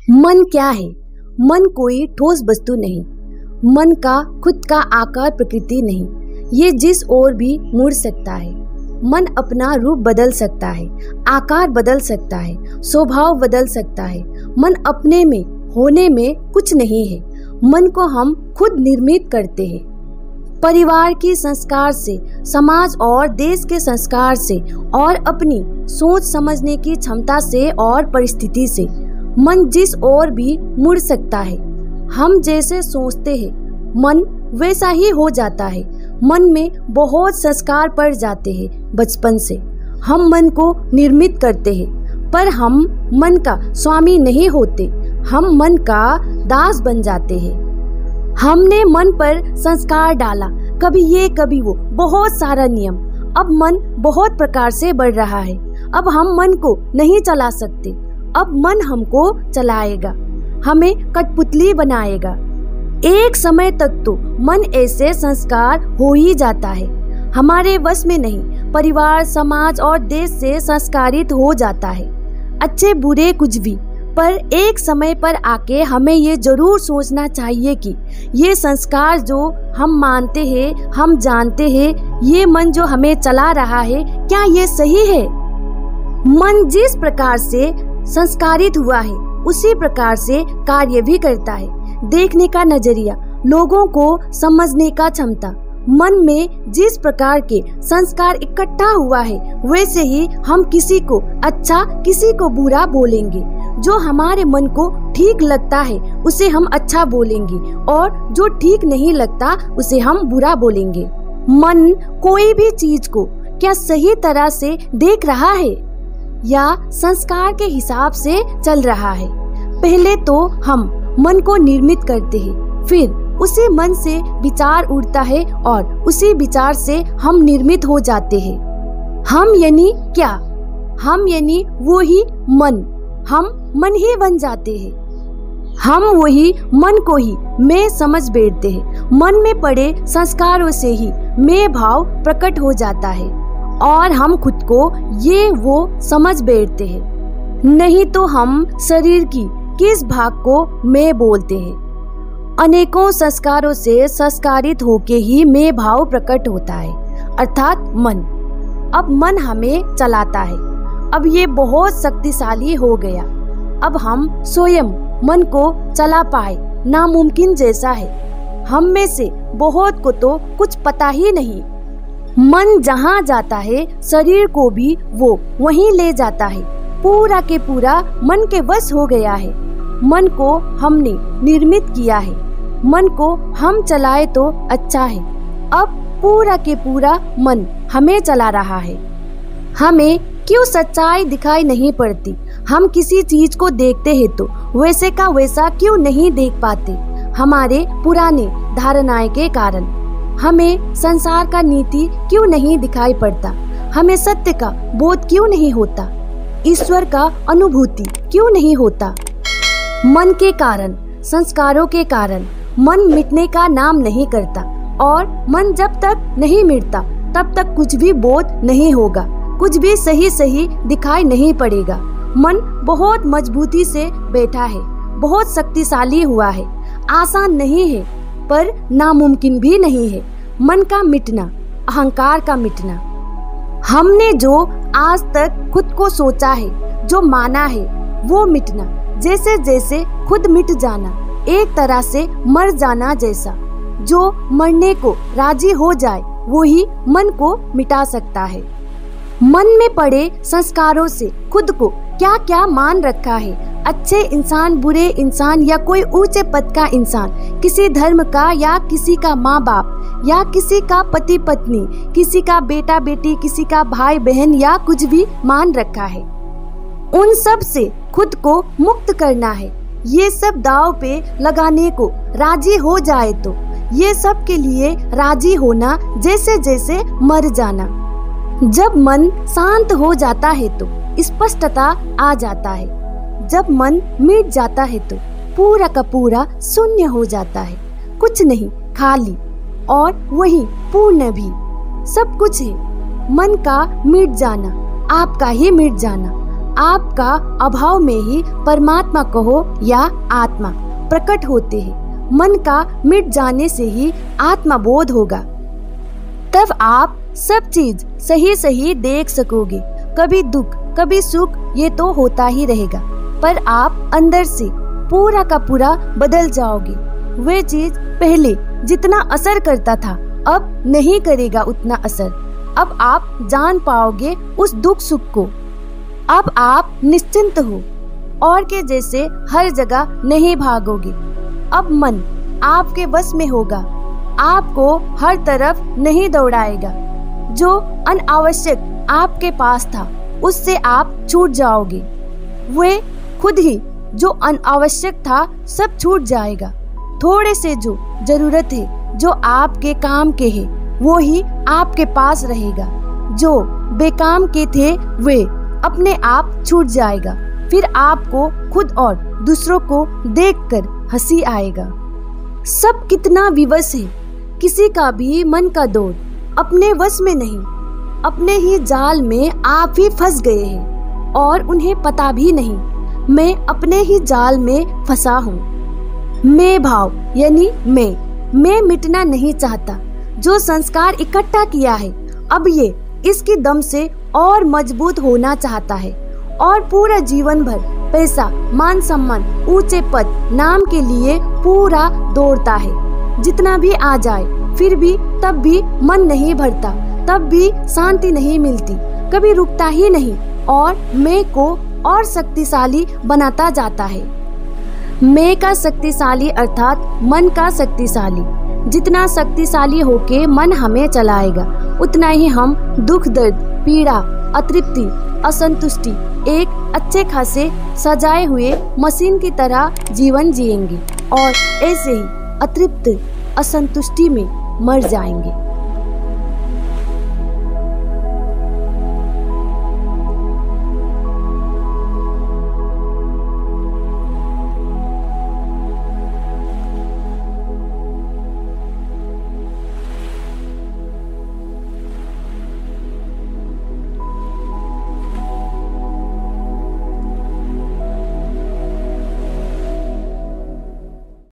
मन क्या है? मन कोई ठोस वस्तु नहीं। मन का खुद का आकार प्रकृति नहीं। ये जिस ओर भी मुड़ सकता है। मन अपना रूप बदल सकता है, आकार बदल सकता है, स्वभाव बदल सकता है। मन अपने में होने में कुछ नहीं है। मन को हम खुद निर्मित करते हैं। परिवार के संस्कार से, समाज और देश के संस्कार से, और अपनी सोच समझने की क्षमता से और परिस्थिति से मन जिस ओर भी मुड़ सकता है। हम जैसे सोचते हैं मन वैसा ही हो जाता है। मन में बहुत संस्कार पड़ जाते हैं बचपन से। हम मन को निर्मित करते हैं, पर हम मन का स्वामी नहीं होते। हम मन का दास बन जाते हैं। हमने मन पर संस्कार डाला, कभी ये कभी वो, बहुत सारा नियम। अब मन बहुत प्रकार से बढ़ रहा है। अब हम मन को नहीं चला सकते। अब मन हमको चलाएगा, हमें कठपुतली बनाएगा। एक समय तक तो मन ऐसे संस्कार हो ही जाता है, हमारे वश में नहीं। परिवार, समाज और देश से संस्कारित हो जाता है, अच्छे बुरे कुछ भी। पर एक समय पर आके हमें ये जरूर सोचना चाहिए कि ये संस्कार जो हम मानते हैं, हम जानते हैं, ये मन जो हमें चला रहा है, क्या ये सही है? मन जिस प्रकार से संस्कारित हुआ है उसी प्रकार से कार्य भी करता है। देखने का नजरिया, लोगों को समझने का क्षमता, मन में जिस प्रकार के संस्कार इकट्ठा हुआ है वैसे ही हम किसी को अच्छा किसी को बुरा बोलेंगे। जो हमारे मन को ठीक लगता है उसे हम अच्छा बोलेंगे और जो ठीक नहीं लगता उसे हम बुरा बोलेंगे। मन कोई भी चीज को क्या सही तरह से देख रहा है या संस्कार के हिसाब से चल रहा है? पहले तो हम मन को निर्मित करते हैं, फिर उसी मन से विचार उड़ता है और उसी विचार से हम निर्मित हो जाते हैं। हम यानी क्या? हम यानी वो ही मन। हम मन ही बन जाते हैं। हम वही मन को ही मैं समझ बैठते हैं। मन में पड़े संस्कारों से ही मैं भाव प्रकट हो जाता है और हम खुद को ये वो समझ बैठते हैं। नहीं तो हम शरीर की किस भाग को मैं बोलते हैं। अनेकों संस्कारों से संस्कारित होके ही मैं भाव प्रकट होता है, अर्थात मन। अब मन हमें चलाता है। अब ये बहुत शक्तिशाली हो गया। अब हम स्वयं मन को चला पाए नामुमकिन जैसा है। हम में से बहुत को तो कुछ पता ही नहीं। मन जहाँ जाता है शरीर को भी वो वहीं ले जाता है। पूरा के पूरा मन के वश हो गया है। मन को हमने निर्मित किया है। मन को हम चलाए तो अच्छा है। अब पूरा के पूरा मन हमें चला रहा है। हमें क्यों सच्चाई दिखाई नहीं पड़ती? हम किसी चीज को देखते हैं तो वैसे का वैसा क्यों नहीं देख पाते? हमारे पुराने धारणाएं के कारण। हमें संसार का नीति क्यों नहीं दिखाई पड़ता? हमें सत्य का बोध क्यों नहीं होता? ईश्वर का अनुभूति क्यों नहीं होता? मन के कारण, संस्कारों के कारण मन मिटने का नाम नहीं करता और मन जब तक नहीं मिटता तब तक कुछ भी बोध नहीं होगा, कुछ भी सही सही दिखाई नहीं पड़ेगा। मन बहुत मजबूती से बैठा है, बहुत शक्तिशाली हुआ है। आसान नहीं है पर नामुमकिन भी नहीं है मन का मिटना, अहंकार का मिटना। हमने जो आज तक खुद को सोचा है, जो माना है, वो मिटना। जैसे जैसे खुद मिट जाना, एक तरह से मर जाना जैसा। जो मरने को राजी हो जाए वो ही मन को मिटा सकता है। मन में पड़े संस्कारों से खुद को क्या क्या मान रखा है, अच्छे इंसान, बुरे इंसान या कोई ऊंचे पद का इंसान, किसी धर्म का या किसी का माँ बाप या किसी का पति पत्नी, किसी का बेटा बेटी, किसी का भाई बहन या कुछ भी मान रखा है। उन सब से खुद को मुक्त करना है। ये सब दाव पे लगाने को राजी हो जाए तो ये सब के लिए राजी होना, जैसे जैसे मर जाना। जब मन शांत हो जाता है तो स्पष्टता आ जाता है। जब मन मिट जाता है तो पूरा का पूरा शून्य हो जाता है। कुछ नहीं, खाली, और वही पूर्ण भी सब कुछ है। मन का मिट जाना, आपका ही मिट जाना। आपका अभाव में ही परमात्मा कहो या आत्मा प्रकट होते हैं। मन का मिट जाने से ही आत्मा बोध होगा। तब आप सब चीज सही सही देख सकोगे। कभी दुख कभी सुख ये तो होता ही रहेगा, पर आप अंदर से पूरा का पूरा बदल जाओगे। वे चीज पहले जितना असर करता था अब नहीं करेगा उतना असर। अब आप जान पाओगे उस दुख सुख को। अब आप निश्चिंत हो और के जैसे हर जगह नहीं भागोगे। अब मन आपके वश में होगा, आपको हर तरफ नहीं दौड़ाएगा। जो अनावश्यक आपके पास था उससे आप छूट जाओगे। वे खुद ही जो अनावश्यक था सब छूट जाएगा। थोड़े से जो जरूरत है, जो आपके काम के है, वो ही आपके पास रहेगा। जो बेकाम के थे वे अपने आप छूट जाएगा। फिर आपको खुद और दूसरों को देखकर हंसी आएगा। सब कितना विवश है, किसी का भी मन का दौड़ अपने वश में नहीं। अपने ही जाल में आप ही फंस गए हैं और उन्हें पता भी नहीं। मैं अपने ही जाल में फंसा हूँ। मैं भाव यानी मैं मिटना नहीं चाहता। जो संस्कार इकट्ठा किया है अब ये इसकी दम से और मजबूत होना चाहता है और पूरा जीवन भर पैसा मान सम्मान ऊंचे पद नाम के लिए पूरा दौड़ता है। जितना भी आ जाए फिर भी तब भी मन नहीं भरता, तब भी शांति नहीं मिलती, कभी रुकता ही नहीं और मैं को और शक्तिशाली बनाता जाता है। मैं का शक्तिशाली अर्थात मन का शक्तिशाली। जितना शक्तिशाली होके मन हमें चलाएगा उतना ही हम दुख दर्द पीड़ा अतृप्ति असंतुष्टि एक अच्छे खासे सजाए हुए मशीन की तरह जीवन जिएंगे और ऐसे ही अतृप्त असंतुष्टि में मर जाएंगे।